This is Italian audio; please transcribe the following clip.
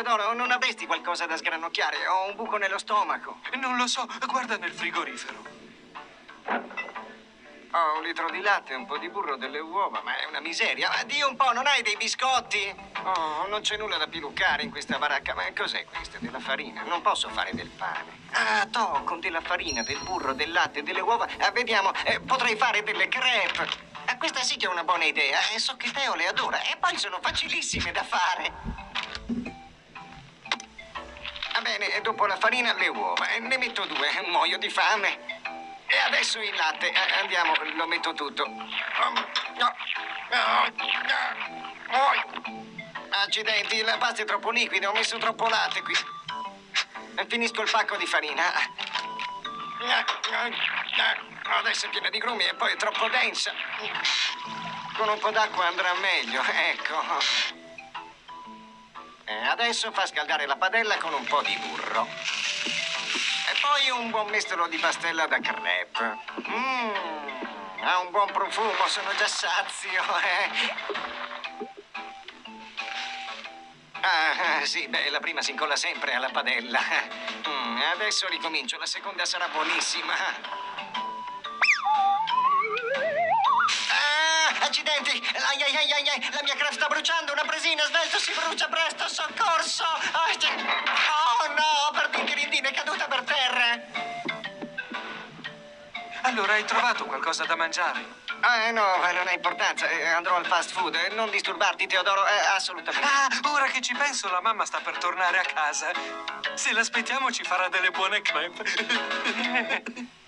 Teodoro, non avresti qualcosa da sgranocchiare? Ho un buco nello stomaco. Non lo so, guarda nel frigorifero. Ho un litro di latte, un po' di burro, delle uova, ma è una miseria. Ma Dio un po', non hai dei biscotti? Oh, non c'è nulla da piluccare in questa baracca. Ma cos'è questa? Della farina? Non posso fare del pane. Ah, con della farina, del burro, del latte, delle uova. Vediamo, potrei fare delle crepe. Questa sì che è una buona idea. So che Teo le adora. E poi sono facilissime da fare. Va bene, dopo la farina le uova. Ne metto 2, muoio di fame. E adesso il latte. Andiamo, lo metto tutto. Accidenti, la pasta è troppo liquida, ho messo troppo latte qui. Finisco il pacco di farina. Adesso è piena di grumi e poi è troppo densa. Con un po' d'acqua andrà meglio, ecco. E adesso fa scaldare la padella con un po' di burro. E poi un buon mestolo di pastella da crepe. Ha un buon profumo, sono già sazio, sì, beh, la prima si incolla sempre alla padella. Adesso ricomincio, la seconda sarà buonissima. Accidenti! La mia crepe sta bruciando, una presina, svelto, si brucia presto, soccorso! Oh no, Perdindirindina è caduta per terra! Allora, hai trovato qualcosa da mangiare? No, non ha importanza, andrò al fast food. Non disturbarti, Teodoro, assolutamente. Ora che ci penso, la mamma sta per tornare a casa. Se l'aspettiamo ci farà delle buone crepe.